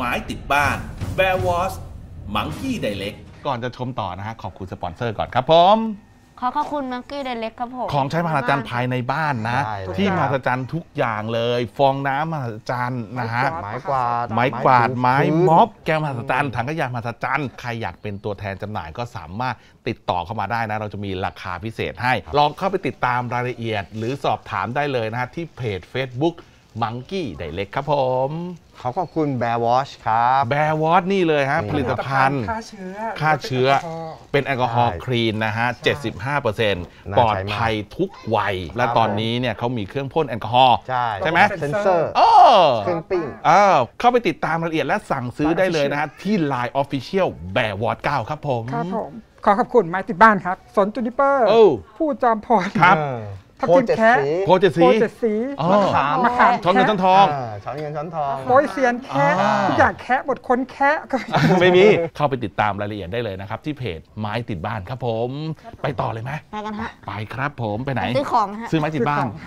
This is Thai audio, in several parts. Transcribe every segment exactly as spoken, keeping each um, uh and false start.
ม้ติดบ้าน Bear Wars Monkey Direct ก่อนจะชมต่อนะฮะขอบคุณสปอนเซอร์ก่อนครับผมขอขอบคุณมังกี้ไดเล็กครับผมของใช้มหัศจรรย์ภายในบ้านนะที่มหัศจรรย์ทุกอย่างเลยฟองน้ำมหัศจรรย์นะฮะไม้กวาดไม้กวาดไม้ม็อบแก้วมหัศจรรย์ถังขยะมหัศจรรย์ใครอยากเป็นตัวแทนจำหน่ายก็สามารถติดต่อเข้ามาได้นะเราจะมีราคาพิเศษให้ลองเข้าไปติดตามรายละเอียดหรือสอบถามได้เลยนะฮะที่เพจ Facebook Monkey Direct ครับผมขอขอบคุณ Bear Wash ครับ Bear Wash นี่เลยฮะผลิตภัณฑ์ฆ่าเชื้อฆ่าเชื้อเป็นแอลกอฮอล์คลีนนะฮะ เจ็ดสิบห้าเปอร์เซ็นต์ ปลอดภัยทุกวัยและตอนนี้เนี่ยเขามีเครื่องพ่นแอลกอฮอล์ใช่ไหมเซนเซอร์เครื่องปิ้งเข้าไปติดตามรายละเอียดและสั่งซื้อได้เลยนะฮะที่ ไลน์ Official Bear Wash เก้าครับผมครับผมขอขอบคุณไม้ติดบ้านครับสนจูนิเปอร์ผู้จอมพรครับทับทิมแคะโพเจ็ดสีเจ็ดสีมะขามมะขามช้อนเงินช้อนทองช้อนเงินช้อนทองโปยเซียนแคะทุกอย่างแคะบทคนแคะก็ไม่มีเข้าไปติดตามรายละเอียดได้เลยนะครับที่เพจไม้ติดบ้านครับผมไปต่อเลยไหมไปกันฮะไปครับผมไปไหนซื้อของฮะซื้อไม้ติดบ้าน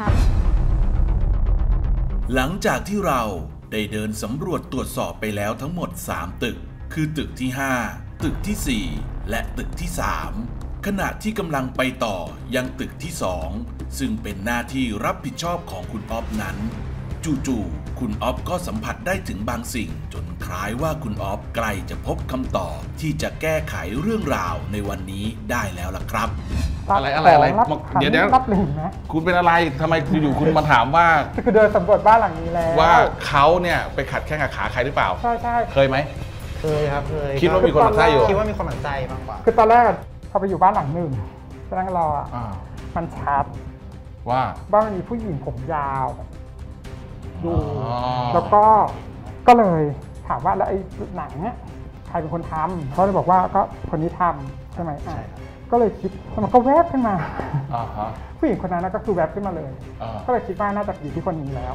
หลังจากที่เราได้เดินสำรวจตรวจสอบไปแล้วทั้งหมดสามตึกคือตึกที่ห้าตึกที่สี่และตึกที่สามขณะที่กำลังไปต่อยังตึกที่สองซึ่งเป็นหน้าที่รับผิดชอบของคุณอ๊อฟนั้นจู่ๆคุณอ๊อฟก็สัมผัสได้ถึงบางสิ่งจนคล้ายว่าคุณอ๊อฟใกล้จะพบคำตอบที่จะแก้ไขเรื่องราวในวันนี้ได้แล้วล่ะครับอะไรอะไรอะไรเดี๋ยวเดี๋ยวคุณเป็นอะไรทำไมอยู่ๆคุณมาถามว่าคือเดินสำรวจบ้านหลังนี้แล้วว่าเขาเนี่ยไปขัดแข้งขัดขาใครหรือเปล่าใช่ใช่เคยไหมเคยครับเคยคิดว่ามีคนหมั่นไส้อยู่คิดว่ามีคนหมั่นไส้มากกว่าคือตอนแรกพอไปอยู่บ้านหลังหนึ่งกำลังรออ่ะมันชัดว่าบ้านมีผู้หญิงผมยาวดูแล้วก็ก็เลยถามว่าแล้วไอ้หนังเนี้ยใครเป็นคนทำเขาเลยบอกว่าก็คนนี้ทำใช่ไหมใช่ก็เลยคิดมันก็แวบขึ้นมาผู้หญิงคนนั้นก็คือแวบขึ้นมาเลยก็เลยคิดว่าน่าจะอยู่ที่คนนี้แล้ว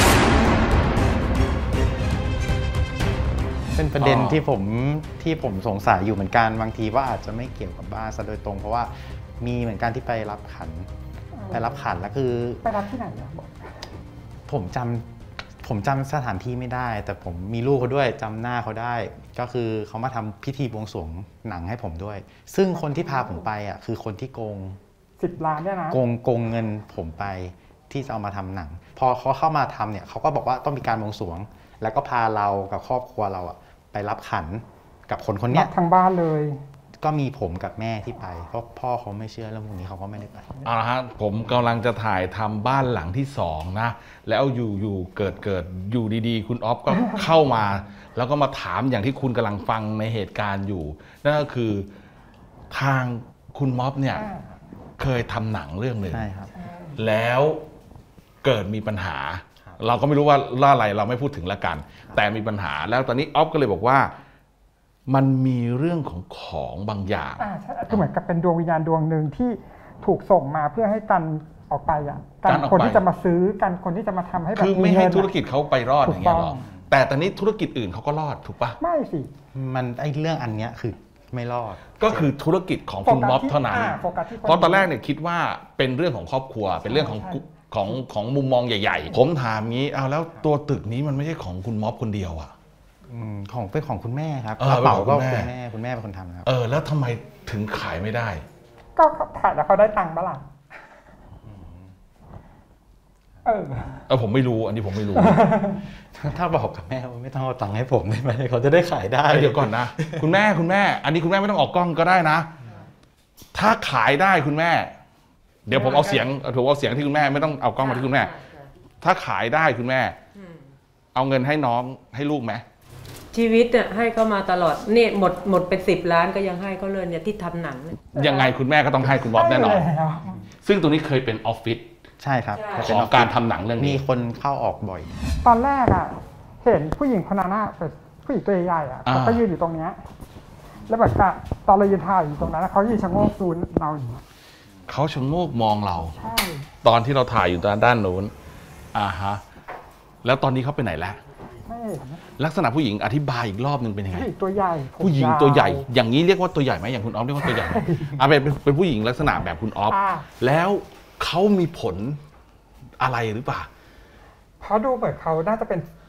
เป็นประเด็นที่ผมที่ผมสงสัยอยู่เหมือนกันบางทีว่าอาจจะไม่เกี่ยวกับบ้านซะโดยตรงเพราะว่ามีเหมือนกันที่ไปรับขันไปรับขันแล้วคือไปรับที่ไหนอ่ะผมจำผมจำสถานที่ไม่ได้แต่ผมมีลูกเขาด้วยจำหน้าเขาได้ก็คือเขามาทำพิธีบวงสรวงหนังให้ผมด้วยซึ่งคนที่พาผมไปอ่ะคือคนที่โกงสิบล้านเนี่ยนะโกงโกงเงินผมไปที่จะเอามาทำหนังพอเขาเข้ามาทำเนี่ยเขาก็บอกว่าต้องมีการบวงสรวงแล้วก็พาเรากับครอบครัวเราอ่ะไปรับขันกับคนคนนี้ทางบ้านเลยก็มีผมกับแม่ที่ไปเพราะพ่อเขาไม่เชื่อเรื่องพวกนี้เขาก็ไม่ได้ไปเอาละฮะผมกำลังจะถ่ายทำบ้านหลังที่สองนะแล้วอยู่อยู่เกิดเกิดอยู่ดีๆคุณอ๊อฟก็เข้ามาแล้วก็มาถามอย่างที่คุณกำลังฟังในเหตุการณ์อยู่นั่นก็คือทางคุณม็อบเนี่ยเคยทำหนังเรื่องหนึ่งแล้วเกิดมีปัญหาเราก็ไม่รู้ว่าล่าอะไรเราไม่พูดถึงละกันแต่มีปัญหาแล้วตอนนี้อ๊อฟก็เลยบอกว่ามันมีเรื่องของของบางอย่างอ่าใช่คือเหมือนกับเป็นดวงวิญญาณดวงหนึ่งที่ถูกส่งมาเพื่อให้กันออกไปอ่ะกันคนที่จะมาซื้อกันคนที่จะมาทำให้แบบคือไม่ให้ธุรกิจเขาไปรอดอย่างเงี้ยหรอแต่ตอนนี้ธุรกิจอื่นเขาก็รอดถูกปะไม่สิมันไอ้เรื่องอันเนี้ยคือไม่รอดก็คือธุรกิจของคุณม็อบเท่านั้นเพราะตอนแรกเนี่ยคิดว่าเป็นเรื่องของครอบครัวเป็นเรื่องของของของมุมมองใหญ่ๆผมถามงี้เอาแล้วตัวตึกนี้มันไม่ใช่ของคุณม็อบคนเดียวอ่ะของเป็นของคุณแม่ครับกระเป๋าก็คุณแม่คุณแม่เป็นคนทำครับเออแล้วทำไมถึงขายไม่ได้ก็ขายแล้วเขาได้ตังค์บ้างล่ะเออเออผมไม่รู้อันนี้ผมไม่รู้ถ้าบอกกับแม่ว่าไม่ต้องเอาตังค์ให้ผมได้ไหมเขาจะได้ขายได้เดี๋ยวก่อนนะคุณแม่คุณแม่อันนี้คุณแม่ไม่ต้องออกกล้องก็ได้นะถ้าขายได้คุณแม่เดี๋ยวผมเอาเสียงถูกเอาเสียงที่คุณแม่ไม่ต้องเอากล้องมาที่คุณแม่ถ้าขายได้คุณแม่เอาเงินให้น้องให้ลูกไหมชีวิตเนี่ยให้เขามาตลอดเนี่ยหมดหมดเป็นสิบล้านก็ยังให้เขาเลยเนี่ยที่ทำหนังยังไงคุณแม่ก็ต้องให้คุณบ๊อบแน่นอนซึ่งตรงนี้เคยเป็นออฟฟิศใช่ครับของการทำหนังเรื่องนี้มีคนเข้าออกบ่อยตอนแรกอ่ะเห็นผู้หญิงคนนั้นอ่ะเป็นผู้หญิงตัวใหญ่อ่ะเขาก็ยืนอยู่ตรงเนี้ยแล้วแบบตอนเรายืนถ่ายอยู่ตรงนั้นเขายืนชะโงกดูเราอยู่เขาชะโงกมองเราตอนที่เราถ่ายอยู่ด้านโน้นอ่าฮะแล้วตอนนี้เขาไปไหนแล้วลักษณะผู้หญิงอธิบายอีกรอบนึงเป็นยังไงตัวใหญ่ผู้หญิงตัวใหญ่อย่างนี้เรียกว่าตัวใหญ่ไหมอย่างคุณอ๊อฟเรียกว่าตัวใหญ่อ่ะเป็นเป็นผู้หญิงลักษณะแบบคุณอ๊อฟแล้วเขามีผลอะไรหรือเปล่าเพราะดูเหมือนเขาน่าจะเป็น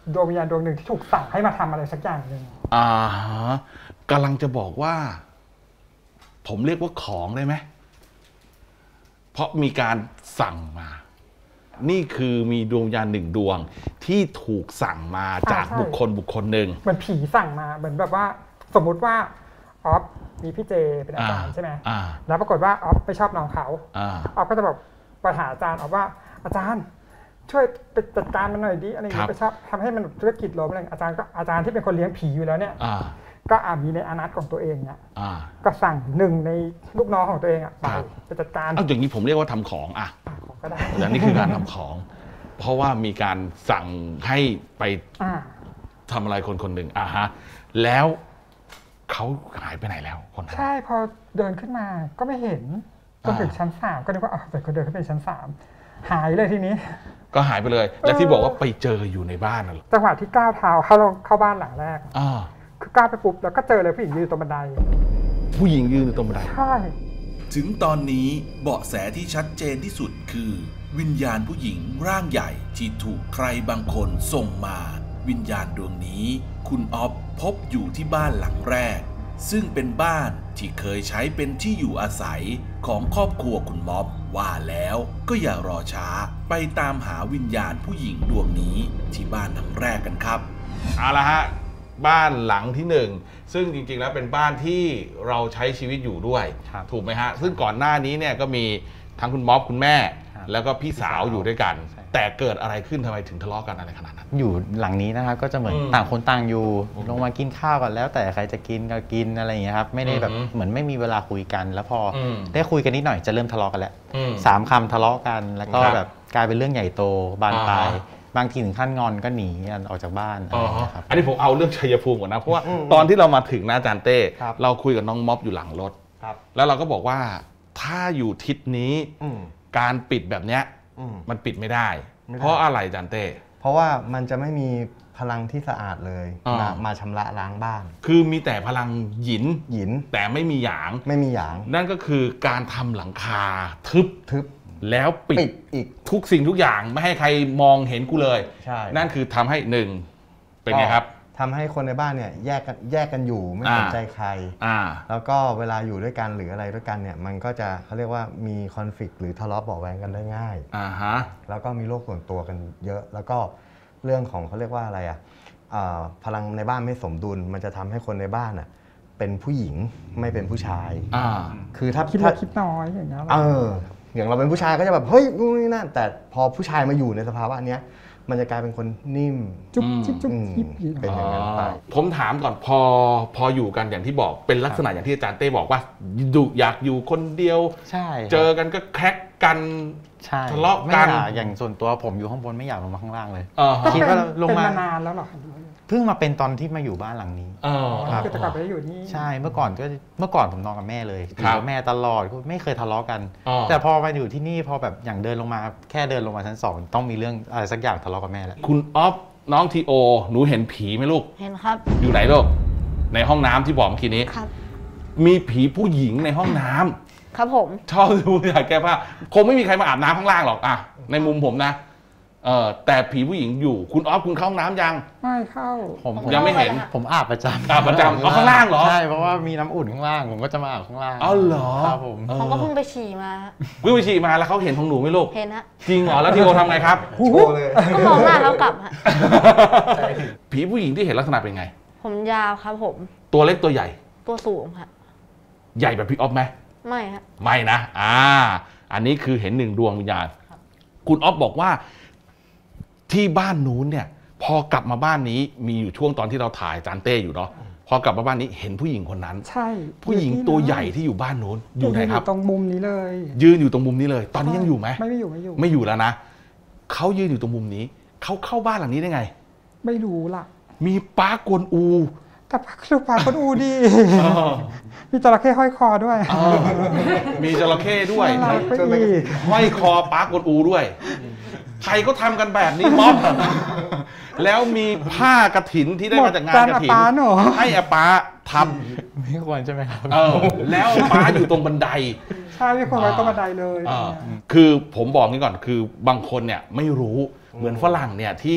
ดวงวิญญาณดวงหนึ่งที่ถูกสั่งให้มาทำอะไรสักอย่างหนึ่งอ่ากำลังจะบอกว่า ผมเรียกว่าของได้ไหมเพราะมีการสั่งมานี่คือมีดวงวิญญาณหนึ่งดวงที่ถูกสั่งมาจากบุคคลบุคคลหนึ่งเหมือนผีสั่งมาเหมือนแบบว่าสมมุติว่าออฟมีพี่เจเป็นอาจารย์ใช่ไหมแล้วปรากฏว่าออฟไม่ชอบน้องเขาออฟก็จะบอกไปหาอาจารย์ออฟว่าอาจารย์ช่วยไปจัดการมันหน่อยดิอะไรอย่างเงี้ยไปชอบทำให้มันธุรกิจล้มอะไรอาจารย์ก็อาจารย์ที่เป็นคนเลี้ยงผีอยู่แล้วเนี่ยก็อามีในอนัตของตัวเองเนี่ยก็สั่งหนึ่งในลูกน้องของตัวเองอ่ะไปไปจัดการเอาอย่างนี้ผมเรียกว่าทำของอ่ะก็ได้แต่นี่คือการทำของ เพราะว่ามีการสั่งให้ไปทำอะไรคนคนหนึ่งอ่ะฮะแล้วเขาหายไปไหนแล้วคนใช่พอเดินขึ้นมาก็ไม่เห็นจนถึงชั้นสามก็นึกว่าอ๋อแต่เขาเดินขึ้นไปชั้นสามหายเลยทีนี้ก็หายไปเลยและที่บอกว่าไปเจออยู่ในบ้านน่ะจังหวะที่ก้าวเท้าเข้าเข้าบ้านหลังแรกคือก้าวไปปุ๊บแล้วก็เจอเลยผู้หญิงยืนตรงบันไดผู้หญิงยืนอยู่ตรงบันไดใช่ถึงตอนนี้เบาะแสที่ชัดเจนที่สุดคือวิญญาณผู้หญิงร่างใหญ่ที่ถูกใครบางคนส่งมาวิญญาณดวงนี้คุณอ๊อฟพบอยู่ที่บ้านหลังแรกซึ่งเป็นบ้านที่เคยใช้เป็นที่อยู่อาศัยของครอบครัวคุณม็อบว่าแล้วก็อย่ารอช้าไปตามหาวิญญาณผู้หญิงดวงนี้ที่บ้านหลังแรกกันครับเอาละฮะบ้านหลังที่หนึ่งซึ่งจริงๆแล้วเป็นบ้านที่เราใช้ชีวิตอยู่ด้วยถูกไหมฮะซึ่งก่อนหน้านี้เนี่ยก็มีทั้งคุณม็อบคุณแม่แล้วก็พี่สาวอยู่ด้วยกันแต่เกิดอะไรขึ้นทำไมถึงทะเลาะกันอะไรขนาดนั้นอยู่หลังนี้นะครับก็จะเหมือนต่างคนต่างอยู่ลงมากินข้าวกันแล้วแต่ใครจะกินก็กินอะไรอย่างเงี้ยครับไม่ได้แบบเหมือนไม่มีเวลาคุยกันแล้วพอได้คุยกันนิดหน่อยจะเริ่มทะเลาะกันแล้วสามคำทะเลาะกันแล้วก็แบบกลายเป็นเรื่องใหญ่โตบานปลายบางทีถึงขั้นงอนก็หนีออกจากบ้านครับอันนี้ผมเอาเรื่องชัยภูมิก่อนนะเพราะว่าตอนที่เรามาถึงนะอาจารย์เต้เราคุยกับน้องม็อบอยู่หลังรถแล้วเราก็บอกว่าถ้าอยู่ทิศนี้การปิดแบบเนี้ยมันปิดไม่ได้เพราะอะไรอาจารย์เต้เพราะว่ามันจะไม่มีพลังที่สะอาดเลยมามาชำระล้างบ้านคือมีแต่พลังหยินหยินแต่ไม่มีหยางไม่มีหยางนั่นก็คือการทำหลังคาทึบทึบแล้วปิดอีกทุกสิ่งทุกอย่างไม่ให้ใครมองเห็นกูเลยใช่นั่นคือทำให้หนึ่งเป็นไงครับทำให้คนในบ้านเนี่ยแยกกันแยกกันอยู่ไม่สนใจใครแล้วก็เวลาอยู่ด้วยกันหรืออะไรด้วยกันเนี่ยมันก็จะเขาเรียกว่ามีคอนฟลิกต์หรือทะเลาะเบาะแว้งกันได้ง่ายอ่าฮะแล้วก็มีโรคส่วนตัวกันเยอะแล้วก็เรื่องของเขาเรียกว่าอะไรอ่ะพลังในบ้านไม่สมดุลมันจะทำให้คนในบ้านอ่ะเป็นผู้หญิงไม่เป็นผู้ชายคือถ้าคิดเล็กคิดน้อยอย่างเงี้ยเอออย่างเราเป็นผู้ชายก็จะแบบเฮ้ยนี่นั่นแต่พอผู้ชายมาอยู่ในสภาวะเนี้ยมันจะกลายเป็นคนนิ่มจุ๊บจิ๊บจุ๊บจิ๊บเป็นอย่างนั้นไปผมถามก่อนพอพออยู่กันอย่างที่บอกเป็นลักษณะอย่างที่อาจารย์เต้บอกว่าดุอยากอยู่คนเดียวใช่เจอกันก็แคร็กกันทะเลาะกันอย่างส่วนตัวผมอยู่ข้างบนไม่อยากลงมาข้างล่างเลยคิดว่าลงมานานแล้วหรอเพิ่งมาเป็นตอนที่มาอยู่บ้านหลังนี้คือแต่ก่อนไปอยู่นี่ใช่เมื่อก่อนก็เมื่อก่อนผมนอนกับแม่เลยอยู่กับแม่ตลอดไม่เคยทะเลาะกันแต่พอมาอยู่ที่นี่พอแบบอย่างเดินลงมาแค่เดินลงมาชั้นสองต้องมีเรื่องอะไรสักอย่างทะเลาะกับแม่แล้วคุณอ๊อฟน้องทีโอหนูเห็นผีไหมลูกเห็นครับอยู่ไหนลูกในห้องน้ำที่บอกเมื่อกี้นี้ครับมีผีผู้หญิงในห้องน้ำครับผมชอบดูอยากแก้ผ้าคงไม่มีใครมาอาบน้ำข้างล่างหรอกอ่ะในมุมผมนะเออแต่ผีผู้หญิงอยู่คุณอ๊อฟคุณเข้าห้องน้ำยังไม่เข้าผมยังไม่เห็นผมอาบประจำอาบประจำเอาข้างล่างเหรอใช่เพราะว่ามีน้ำอุ่นข้างล่างผมก็จะมาอาบข้างล่างอ๋อเหรอครับผมผมก็เพิ่งไปฉี่มาเพิ่งไปฉี่มาแล้วเขาเห็นของหนูไหมลูกเห็นฮะจริงเหรอแล้วทีโอทำไงครับโชว์เลยก็มองหน้าเขากลับฮะผีผู้หญิงที่เห็นลักษณะเป็นไงผมยาวครับผมตัวเล็กตัวใหญ่ตัวสูงครับใหญ่แบบพี่อ๊อฟไหมไม่ฮะไม่นะอ่าอันนี้คือเห็นหนึ่งดวงวิญญาณคุณอ๊อฟบอกว่าที่บ้านนู้นเนี่ยพอกลับมาบ้านนี้มีอยู่ช่วงตอนที่เราถ่ายจานเต้อยู่เนาะพอกลับมาบ้านนี้เห็นผู้หญิงคนนั้นใช่ผู้หญิงตัวใหญ่ที่อยู่บ้านนู้นอยู่ไหนครับตรงมุมนี้เลยยืนอยู่ตรงมุมนี้เลยตอนนี้ยังอยู่ไหมไม่ไม่อยู่ไม่อยู่ไม่อยู่แล้วนะเขายืนอยู่ตรงมุมนี้เขาเข้าบ้านหลังนี้ได้ไงไม่รู้ล่ะมีป้ากวนอูแต่คือป้ากวนอูดีมีจระเข้ห้อยคอด้วยมีจระเข้ด้วยห้อยคอป้ากวนอูด้วยใครก็ทำกันแบบนี้ม็อบแล้วมีผ้ากฐินที่ได้มาจากงานกฐินให้อาป้าทำไม่ควรใช่ไหมครับแล้วป้าอยู่ตรงบันไดใช่ไม่ควรไว้ตรงบันไดเลยคือผมบอกนี้ก่อนคือบางคนเนี่ยไม่รู้เหมือนฝรั่งเนี่ยที่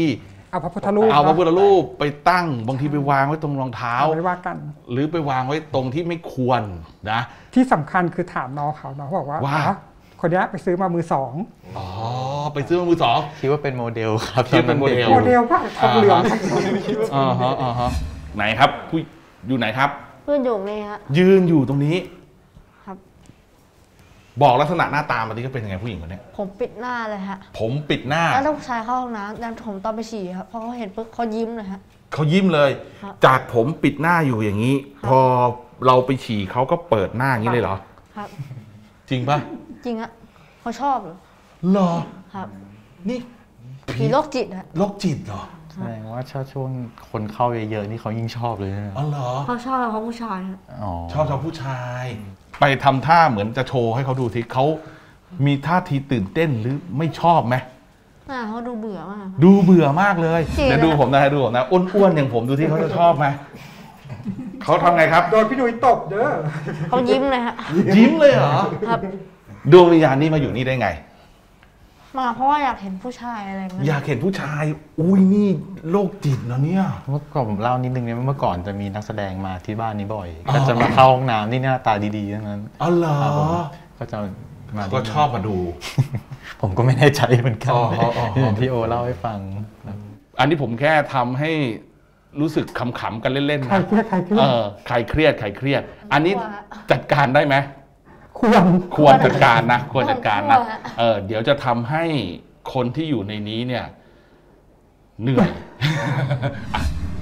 เอาพระพุทธรูปเอาพระพุทธรูปไปตั้งบางทีไปวางไว้ตรงรองเท้าเอาไว้ว่ากันหรือไปวางไว้ตรงที่ไม่ควรนะที่สำคัญคือถามน้องเขาน้องบอกว่าว่าอ๋อคนนี้ไปซื้อมามือสองอ๋อไปซื้อมามือสองคิดว่าเป็นโมเดลครับคิดเป็นโมเดลโมเดลผ้าทองเหลืองอ่าฮะอ่าฮะไหนครับผู้อยู่ไหนครับเพื่อนอยู่นี่ฮะยืนอยู่ตรงนี้ครับบอกลักษณะหน้าตามันที่ก็เป็นยังไงผู้หญิงคนนี้ผมปิดหน้าเลยฮะผมปิดหน้าแล้วลูกชายเข้าห้องน้ำแล้วผมตอนไปฉี่ครับพอเขาเห็นปุ๊บเขายิ้มเลยฮะเขายิ้มเลยครับจากผมปิดหน้าอยู่อย่างนี้ครับพอเราไปฉี่เขาก็เปิดหน้าอย่างนี้เลยเหรอครับจริงปะจริงฮะเขาชอบเหรอเหรอครับนี่ผีโรคจิตฮะโรคจิตเหรอแสดงว่าถ้าช่วงคนเข้าเยอะๆนี่เขายิ่งชอบเลยนะอ๋อเหรอเขาชอบเขาผู้ชายฮะอ๋อชอบชอบผู้ชาย ไปทำท่าเหมือนจะโชว์ให้เขาดูทีเขามีท่าทีตื่นเต้นหรือไม่ชอบไหมหน้าเขาดูเบื่อมากครับดูเบื่อมากเลยจริงเดี๋ยวดูผมนะดูผมนะอ้วนๆอย่างผมดูที่เขาจะชอบไหมเขาทำไงครับโดนพี่หนุ่ยตบเด้อเขายิ้มเลยฮะยิ้มเลยเหรอครับดวงวิญญาณนี่มาอยู่นี่ได้ไงมาเพราะว่าอยากเห็นผู้ชายอะไรอย่างเงี้อยากเห็นผู้ชาย อุ้ยนี่โรคจิตนะเนี่ยเมื่อก่อนผมเล่านิดนึงเนี่ยเมื่อก่อนจะมีนักแสดงมาที่บ้านนี้บ่อย ก็จะมาเข้าห้องน้ำนี่หน้าตาดีๆทั้งนั้นอ๋อเหรอครับผมก็จะมาที่ก็ชอบมาดูผมก็ไม่แน่ใจเหมือนกันอ๋ออ๋ออ๋ออย่างที่โอเล่าให้ฟังครับอันนี้ผมแค่ทำให้รู้สึกขำๆกันเล่นๆใครนะเครียดใครเครียเอดอใครเครียดใครเครียด อันนี้จัดการได้ไหมควรควรจัดการนะควรจัดการนะควรฮะเออเดี๋ยวจะทำให้คนที่อยู่ในนี้เนี่ย เหนื่อย อ่ะ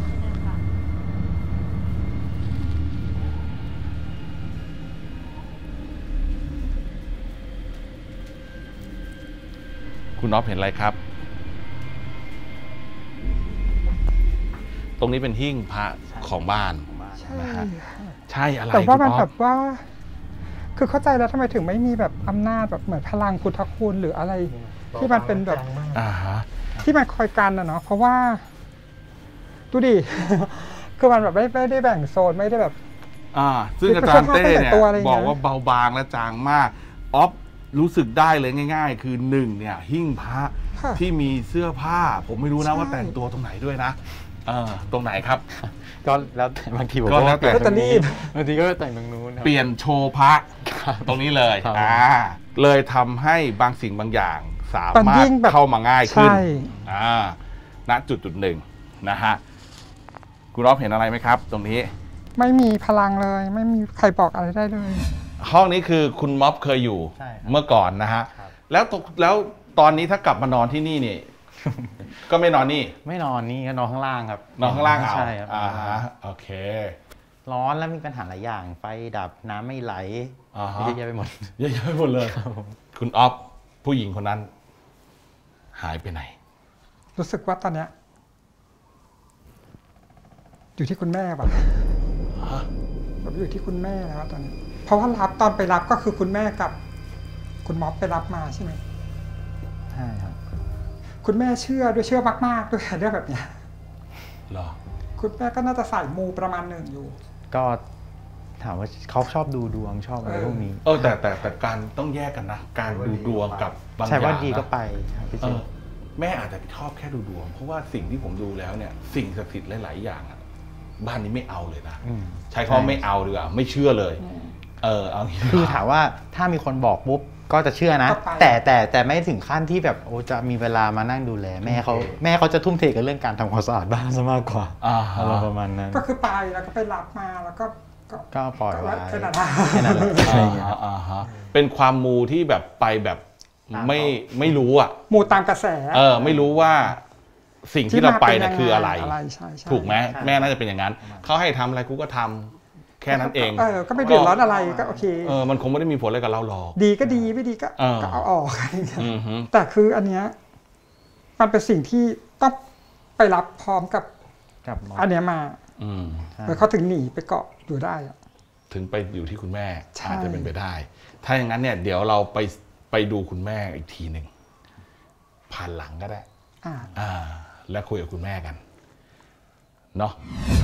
คุณอ๊อฟเห็นอะไรครับ ตรงนี้เป็นหิ้งพระของบ้านนะฮะใช่อะไรแต่ว่ามันคุณอ๊อฟแบบว่า คือเข้าใจแล้วทำไมถึงไม่มีแบบอำนาจแบบเหมือนพลังพุทธคุณหรืออะไร ที่มันเป็นแบบอ่าฮะที่มันคอยกันนะเนาะเพราะว่า ดูดิ คือมันแบบไม่ไม่ได้แบ่งโซนไม่ได้แบบอ่าซึ่งอาจารย์เต้เนี่ยบอกว่าเบาบางและจางมากออฟรู้สึกได้เลยง่าย ๆ คือหนึ่งเนี่ยหิ้งพระค่ะที่มีเสื้อผ้า ผมไม่รู้นะใช่ว่าแต่งตัวตรงไหนด้วยนะเออตรงไหนครับก็แล้วแต่บางทีผมก็แล้วแต่ก็แต่งตรงนี้บางทีก็แต่งตรงนู้นครับเปลี่ยนโชว์พระตรงนี้เลยครับอ่าเลยทำให้บางสิ่งบางอย่างสามันมารยิ่ถงแบบเข้ามาง่ายขึ้นใช่อ่าณจุดจุดหนึ่งนะฮะคุณอ๊อฟเห็นอะไรไหมครับ ตรงนี้ไม่มีพลังเลย ไม่มีใครบอกอะไรได้เลยห้องนี้คือคุณม็อบเคยอยู่ใช่ครับเมื่อก่อนนะฮะครับแล้วตกแล้วตอนนี้ถ้ากลับมานอนที่นี่นี่ ก็ไม่นอนนี่ไม่นอนนี่ก็นอนข้างล่างครับนอนข้างล่างเอาใช่ครับอ่าฮะโอเคร้อนแล้วมีปัญหาหลายอย่าง ไฟดับน้ำไม่ไหลอ่าฮะเยอะแยะไปหมดเยอะแยะไปหมดเลย คุณอ๊อฟผู้หญิงคนนั้น หายไปไหนรู้สึกว่าตอนเนี้ยอยู่ที่คุณแม่แบบแบบอยู่ที่คุณแม่แล้วตอนนี้ เพราะว่ารับตอนไปรับก็คือคุณแม่กับ คุณม็อบไปรับมาใช่ไหมใช่ครับคุณแม่เชื่อด้วยเชื่อมากๆด้วยเรื่องแบบเนี้ยเหรอคุณแม่ก็น่าจะใส่มูประมาณหนึ่งอยู่ก็ถามว่าเขาชอบดูดวงชอบอะไรพวกนี้เออแต่แต่แต่การต้องแยกกันนะ การดูดวงกับบางอใช่ว่าย่างดีก็นะไปครับพี่เอเจอแม่อาจจะชอบแค่ดูดวง เพราะว่าสิ่งที่ผมดูแล้วเนี่ย สิ่งศักดิ์สิทธิ์หลาย ๆ อย่างอะบ้านนี้ไม่เอาเลยนะมใช้คำว่าไม่เอาดีกว่าไม่เชื่อเลย เออเอางี้คือถามว่าถ้ามีคนบอกปุ๊บก็จะเชื่อนะก็ไปแต่แต่แต่ไม่ถึงขั้นที่แบบโอ้จะมีเวลามานั่งดูแล แม่เขาแม่เขาจะทุ่มเทกับเรื่องการทำความสะอาดบ้านซะมากกว่าอ่าอะไรประมาณนั้นก็คือไปแล้วก็ไปรับมาแล้วก็ก็ก็ปล่อยไว้แค่นั้นนะแค่นั้นแหละอะไรอย่างเงี้ยอ่าอ่าฮะเป็นความมูที่แบบไปแบบไม่ไม่รู้อ่ะหมู่ตามกระแสเออ ไม่รู้ว่าสิ่งที่เราไปน่ะคืออะไรอะไรใช่ใช่ถูกไหมใช่แม่น่าจะเป็นอย่างนั้นเขาให้ทำอะไรกูก็ทำแค่นั้นเองเออก็ไม่เดือดร้อนอะไรก็โอเคเออมันคงไม่ได้มีผลอะไรกับเราหรอกดีก็ดีไม่ดีก็เออก็เอาออกอะไรอย่างเงี้ยอือฮึแต่คืออันเนี้ยมันเป็นสิ่งที่ต้องไปรับพร้อมกับกับหมออันเนี้ยมาอืมใช่แล้วเขาถึงหนีไปเกาะอยู่ได้อะถึงไปอยู่ที่คุณแม่ใช่อาจจะเป็นไปได้ ถ้าอย่างนั้นเนี่ยเดี๋ยวเราไปไปดูคุณแม่อีกทีหนึ่งผ่านหลังก็ได้อ่าอ่า และคุยกับคุณแม่กันเนาะ